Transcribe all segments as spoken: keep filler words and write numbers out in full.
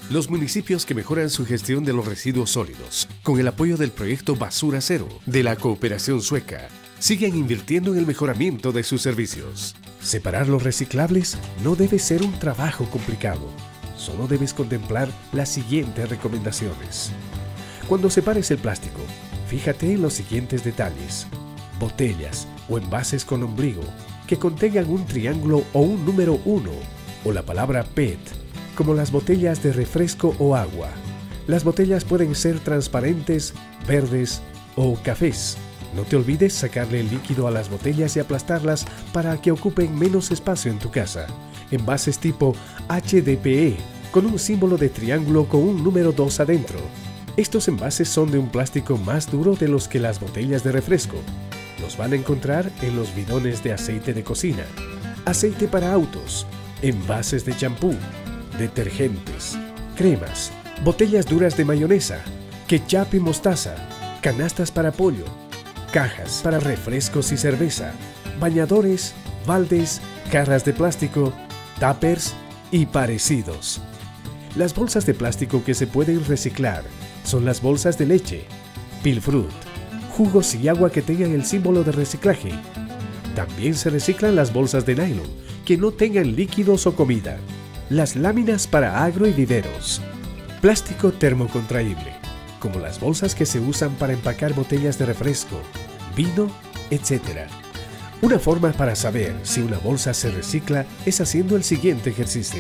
Los municipios que mejoran su gestión de los residuos sólidos, con el apoyo del proyecto Basura Cero de la cooperación sueca, siguen invirtiendo en el mejoramiento de sus servicios. Separar los reciclables no debe ser un trabajo complicado. Solo debes contemplar las siguientes recomendaciones. Cuando separes el plástico, fíjate en los siguientes detalles. Botellas o envases con ombligo que contengan un triángulo o un número uno o la palabra P E T, como las botellas de refresco o agua. Las botellas pueden ser transparentes, verdes o cafés. No te olvides sacarle el líquido a las botellas y aplastarlas para que ocupen menos espacio en tu casa. Envases tipo H D P E, con un símbolo de triángulo con un número dos adentro. Estos envases son de un plástico más duro de los que las botellas de refresco. Los van a encontrar en los bidones de aceite de cocina, aceite para autos, envases de champú, detergentes, cremas, botellas duras de mayonesa, ketchup y mostaza, canastas para pollo, cajas para refrescos y cerveza, bañadores, baldes, jarras de plástico, tuppers y parecidos. Las bolsas de plástico que se pueden reciclar son las bolsas de leche, Pilfrut, jugos y agua que tengan el símbolo de reciclaje. También se reciclan las bolsas de nylon que no tengan líquidos o comida, las láminas para agro y viveros, plástico termocontraíble, como las bolsas que se usan para empacar botellas de refresco, vino, etcétera. Una forma para saber si una bolsa se recicla es haciendo el siguiente ejercicio.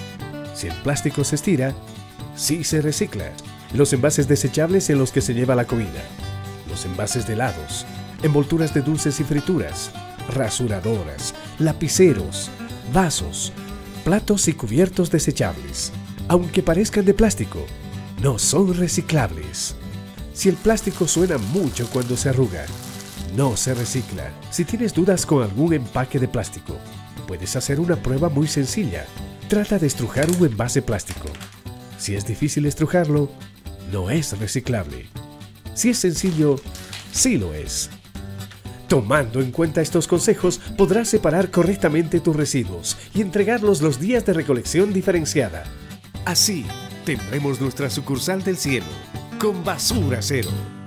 Si el plástico se estira, sí se recicla. Los envases desechables en los que se lleva la comida, los envases de helados, envolturas de dulces y frituras, rasuradoras, lapiceros, vasos, platos y cubiertos desechables. Aunque parezcan de plástico, no son reciclables. Si el plástico suena mucho cuando se arruga, no se recicla. Si tienes dudas con algún empaque de plástico, puedes hacer una prueba muy sencilla. Trata de estrujar un envase plástico. Si es difícil estrujarlo, no es reciclable. Si es sencillo, sí lo es. Tomando en cuenta estos consejos, podrás separar correctamente tus residuos y entregarlos los días de recolección diferenciada. Así, tendremos nuestra sucursal del cielo, con Basura Cero.